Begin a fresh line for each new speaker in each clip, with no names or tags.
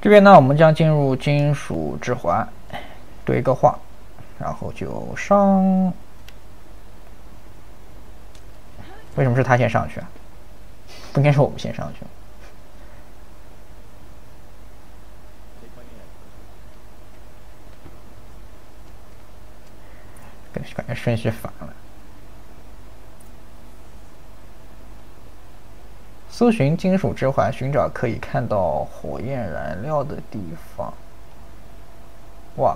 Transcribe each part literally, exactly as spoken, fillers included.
这边呢，我们将进入金属指环，对一个画，然后就上。为什么是他先上去啊？不应该是我们先上去吗？感觉顺序反了。搜寻金属指环，寻找可以看到火焰燃料的地方。哇！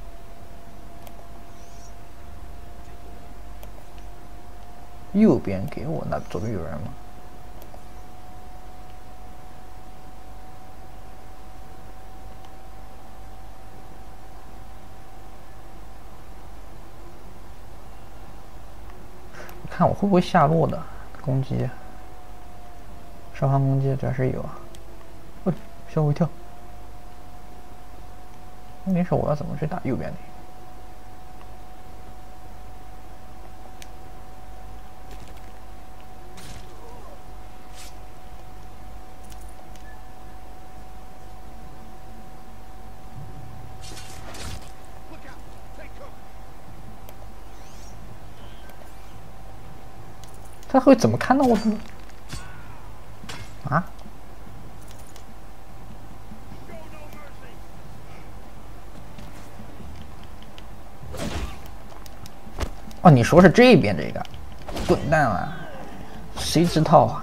右边给我，那左边有人吗？看我会不会下落的攻击，上方攻击主要是有啊。喂，吓我一跳！问题是我要怎么去打右边的？他会怎么看到我的呢？啊？哦，你说是这边这个，滚蛋了！谁知道啊？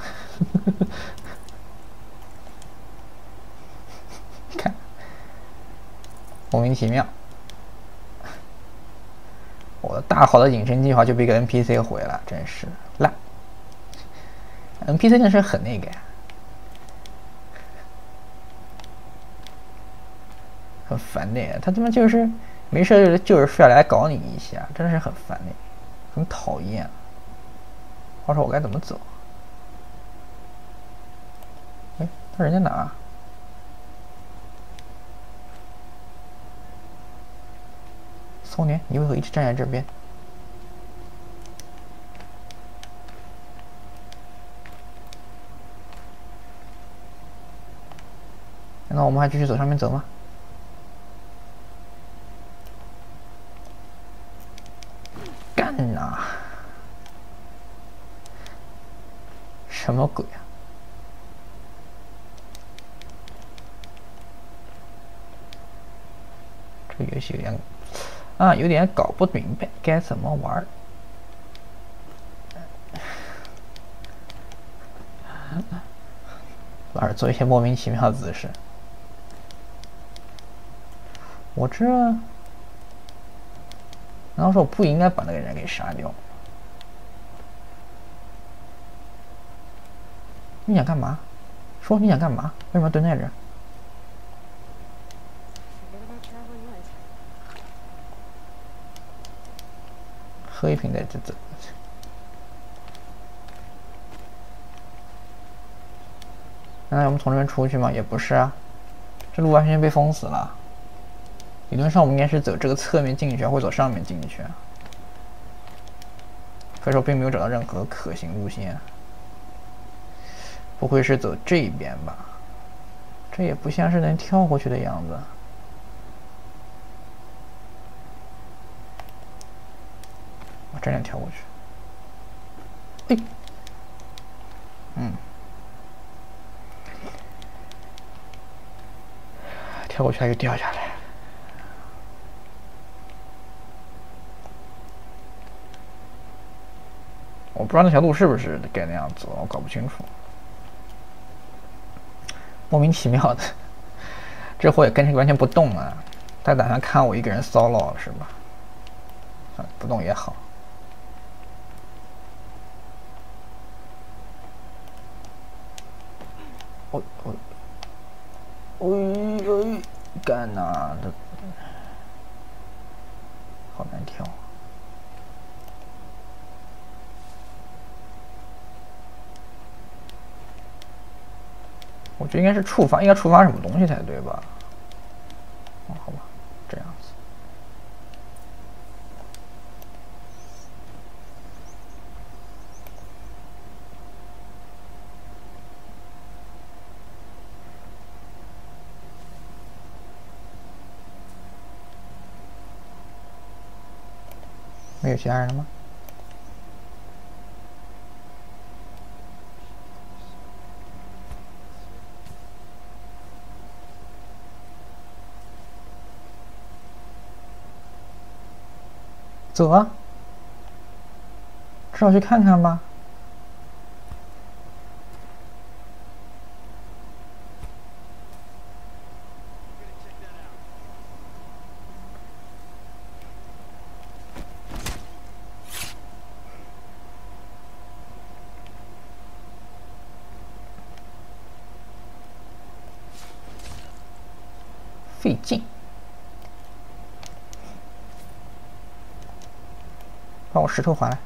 看，莫名其妙。我的大好的隐身计划就被一个 N P C 毁了，真是烂。N P C 真是很那个呀，很烦的呀。他他妈就是没事就是出来搞你一下，真的是很烦的，很讨厌。话说我该怎么走？哎，他人在哪？松年，你为何一直站在这边？难道我们还继续走上面走吗？干呐！什么鬼啊？这个游戏有点啊，有点搞不明白该怎么玩。老是做一些莫名其妙的姿势。我这，难道说我不应该把那个人给杀掉？你想干嘛？说你想干嘛？为什么蹲在这儿？喝一瓶再走。难道我们从这边出去吗？也不是啊，这路完全被封死了。理论上我们应该是走这个侧面进去，或者走上面进去。可是我并没有找到任何可行路线。不会是走这边吧？这也不像是能跳过去的样子。我真想跳过去。哎，嗯，跳过去它就掉下来。我不知道那条路是不是该那样走，我搞不清楚。莫名其妙的，这货也跟完全不动啊！他打算看我一个人solo是吧？啊，不动也好。我我，哎哎，干呐！这好难跳。我觉得应该是触发，应该触发什么东西才对吧？哦，好吧，这样子。 没有其他人了吗？走啊，至少去看看吧。费劲，把我石头还来。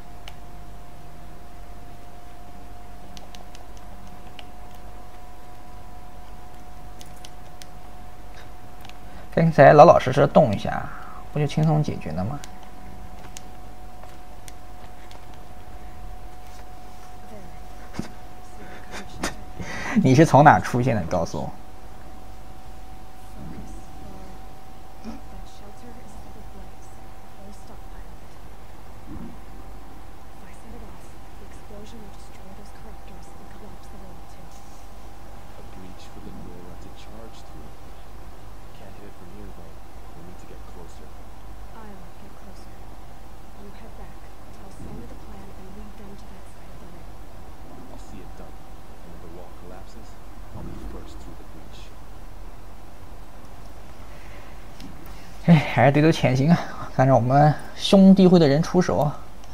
刚才老老实实动一下，不就轻松解决了吗？你是从哪出现的？告诉我。哎，还是得走潜行啊！看着我们兄弟会的人出手。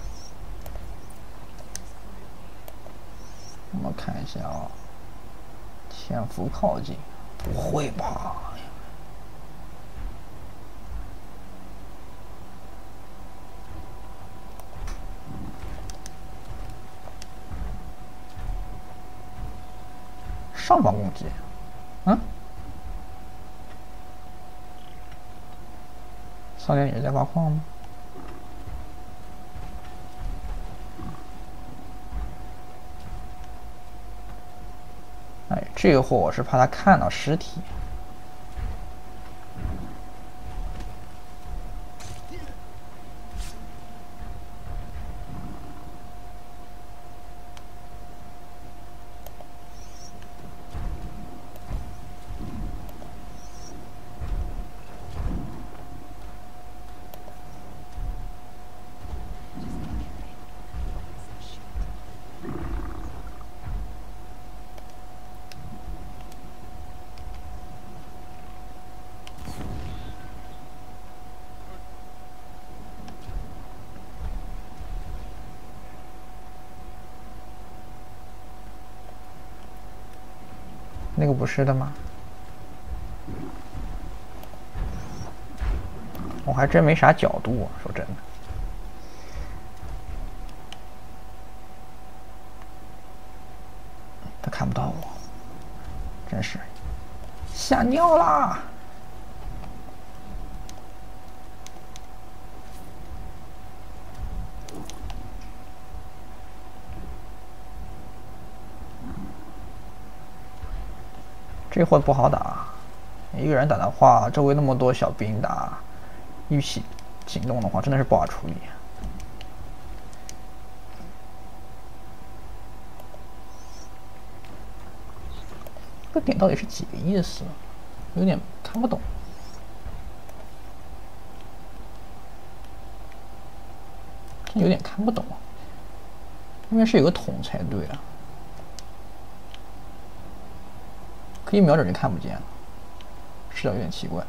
我们看一下啊、哦，潜伏靠近，不会吧？上方攻击，嗯？少年，你是在挖矿吗？哎，这个货我是怕他看到尸体。那个不是的吗？我还真没啥角度啊，说真的。他看不到我，真是吓尿啦！这货不好打，一个人打的话，周围那么多小兵打，一起行动的话，真的是不好处理。这点到底是几个意思？有点看不懂。有点看不懂，应该是有个桶才对啊。可以瞄准就看不见了，视角有点奇怪。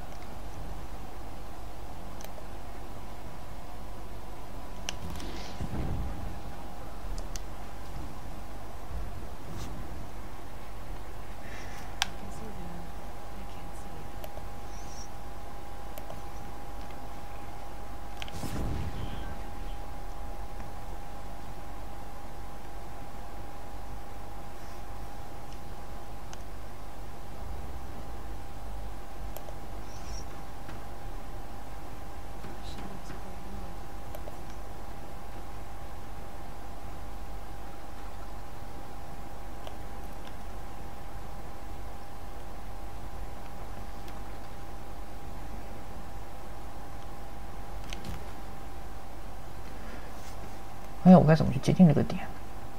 哎呀，我该怎么去接近这个点？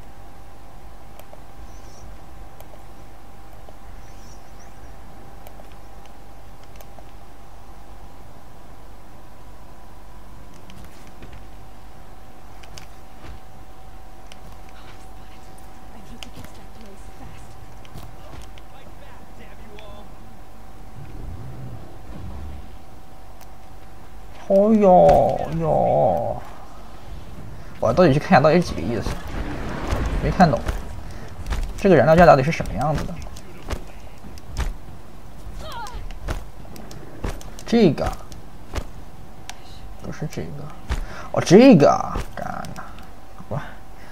哦哟哟！我到底去看一下到底是几个意思？没看懂。这个燃料架到底是什么样子的？这个不是这个，哦，这个啊，干了，好吧。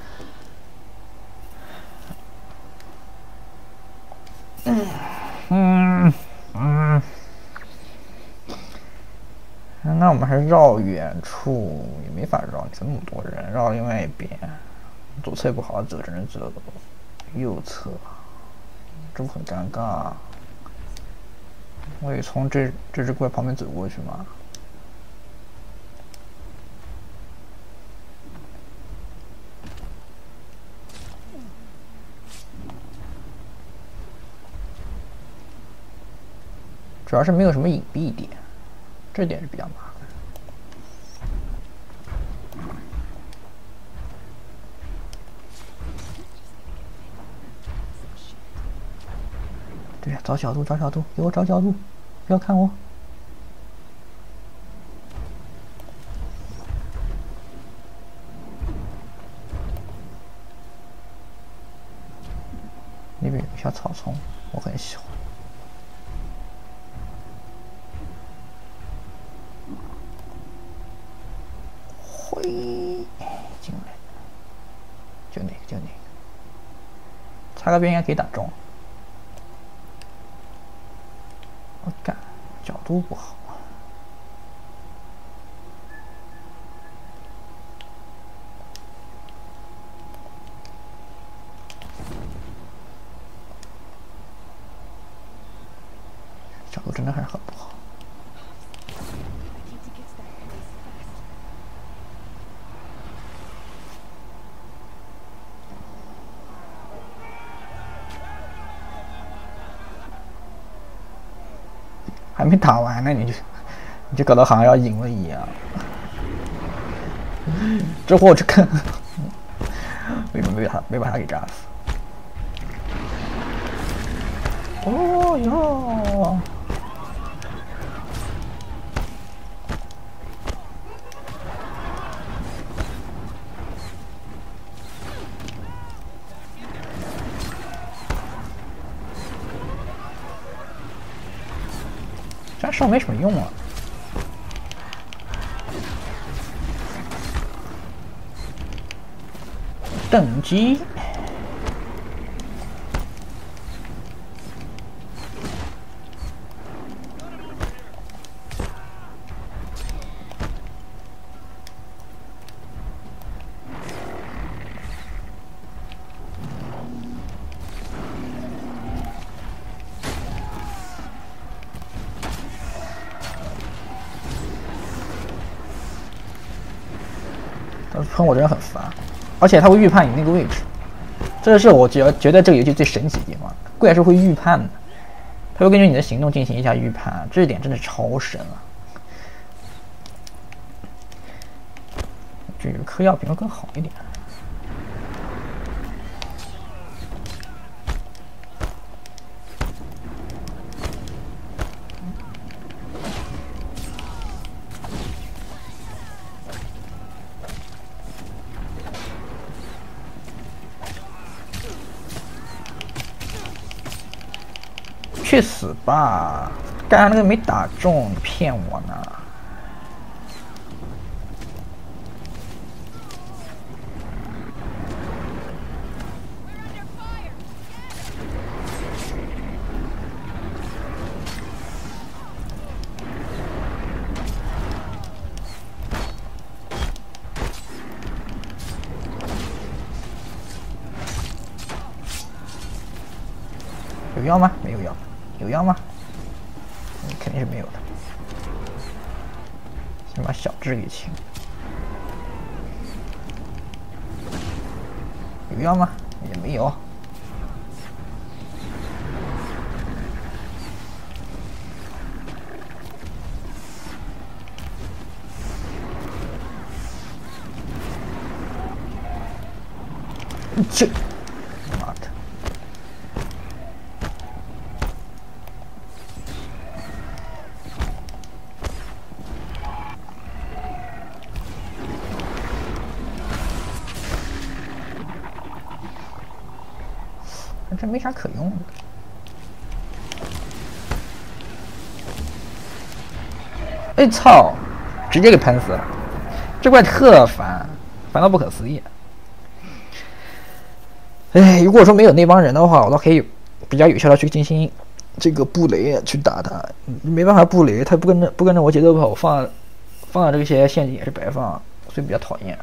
嗯嗯嗯。那我们还是绕远处，也没法绕，这么多人，绕另外一边。左侧也不好走，只能走右侧，这不很尴尬？我也从这这只怪旁边走过去吗？主要是没有什么隐蔽点，这点是比较麻烦。对呀，找角度，找角度，给我找角度，不要看我。那边有一小草丛，我很喜欢。挥，进来，就那个，就那个，擦个边应该可以打中。我干，角度不好。角度真的还是很不好。还没打完呢，你就你就搞得好像要赢了一样。这货我这看，为什么没把他没把他给炸死？哦哟！这烧没什么用啊。等级。喷我的人很烦，而且他会预判你那个位置，这是我觉得觉得这个游戏最神奇的地方，怪是会预判的，他会根据你的行动进行一下预判，这一点真的超神啊！这个嗑药品会更好一点。去死吧！刚刚那个没打中，你骗我呢？有药吗？没有药。有药吗？肯定是没有的。先把小智给清。 有必要吗？也没有。这，妈的！这没啥可用的。哎操！直接给喷死了，这怪特烦，烦到不可思议。哎，如果说没有那帮人的话，我倒可以比较有效的去进行这个布雷去打他。没办法布雷，他不跟着不跟着我节奏跑，放放了这些陷阱也是白放，所以比较讨厌。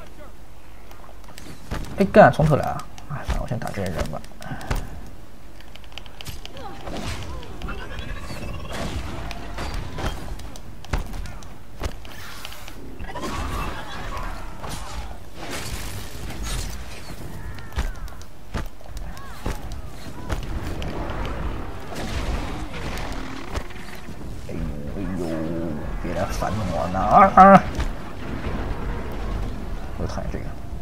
哎干，从头来啊！哎，算了，我先打这些人吧。烦我呢！啊！我讨厌这个。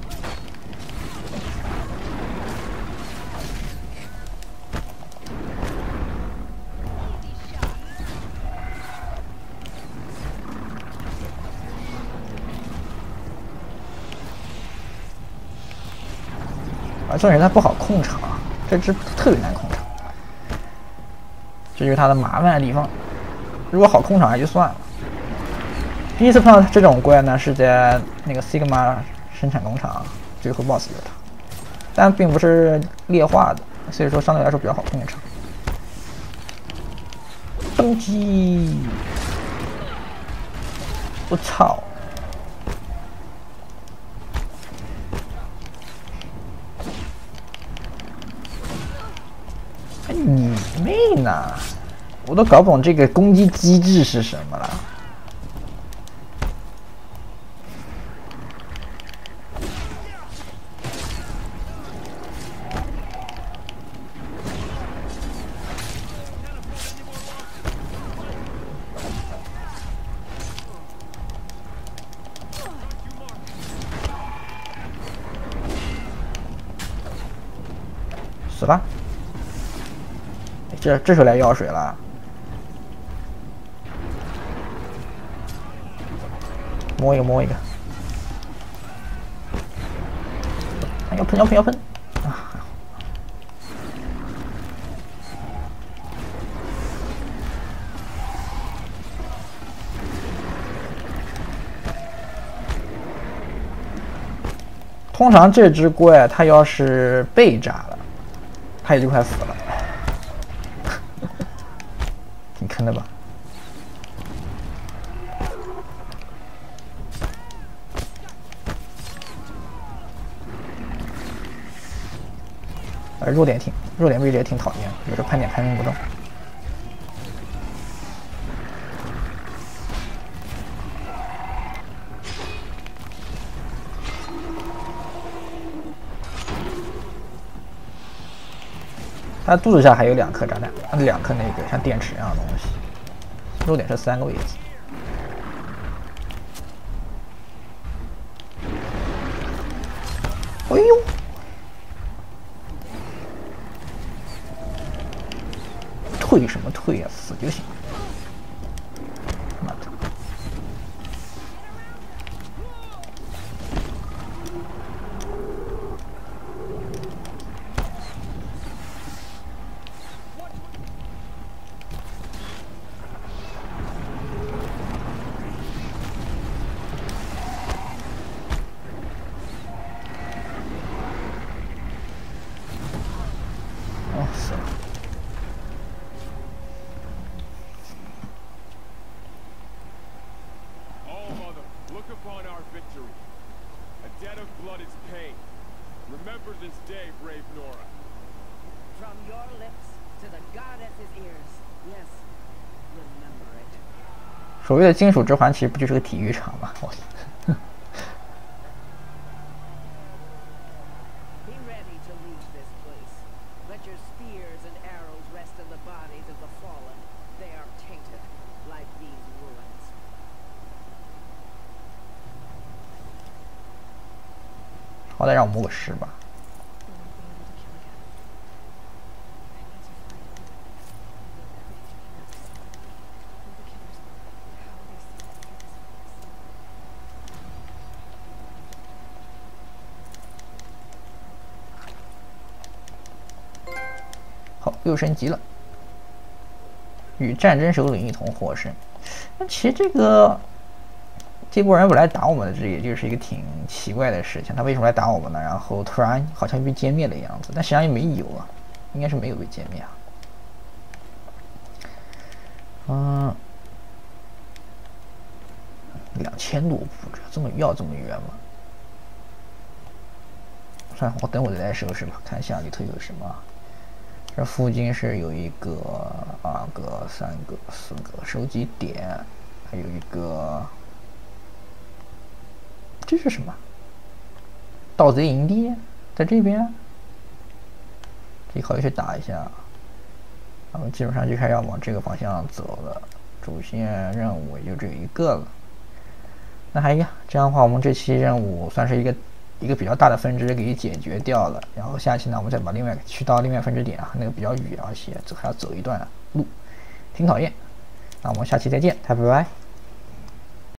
啊，这人他不好控场，这只特别难控场，这就是他的麻烦的地方。如果好控场也就算了。第一次碰到这种怪呢，是在那个 Sigma 生产工厂，最后 BOSS 就是他，但并不是劣化的，所以说相对来说比较好控场。登机！我操！哎，你妹呢！我都搞不懂这个攻击机制是什么了。死了！这这时候来药水了。摸一个，摸一个。要喷，要喷，要喷！啊！通常这只怪它要是被炸了，它也就快死了。挺坑的吧？呃，弱点挺弱点位置也挺讨厌，有时候喷点喷不中。它肚子上还有两颗炸弹，它两颗那个像电池一样的东西。弱点是三个位置。哎呦！退什么退呀、啊？死就行。妈的！哦，死了。
Remember this day, brave Nora.
From your lips to the goddess's ears. Yes, remember it.
所谓的金属之环其实不就是个体育场吗？我。
creatures' spears and arrows rest in the bodies of the fallen. They are tainted, like these ruins.
好歹让我摸个尸吧。 好，又升级了，与战争首领一同获胜。那其实这个这波人本来打我们的，这也就是一个挺奇怪的事情。他为什么来打我们呢？然后突然好像被歼灭的样子，但实际上也没有啊，应该是没有被歼灭啊。嗯，两千多步，这么要这么远吗？算了，我等我再来收拾吧，看一下里头有什么。 这附近是有一个、二个、三个、四个收集点，还有一个，这是什么？盗贼营地，在这边，可以考虑去打一下。然后基本上就开始要往这个方向走了，主线任务也就只有一个了。那还呀，这样的话，我们这期任务算是一个。 一个比较大的分支给解决掉了，然后下期呢，我们再把另外去到另外分支点啊，那个比较远，而且这还要走一段路，挺讨厌。那我们下期再见，拜拜。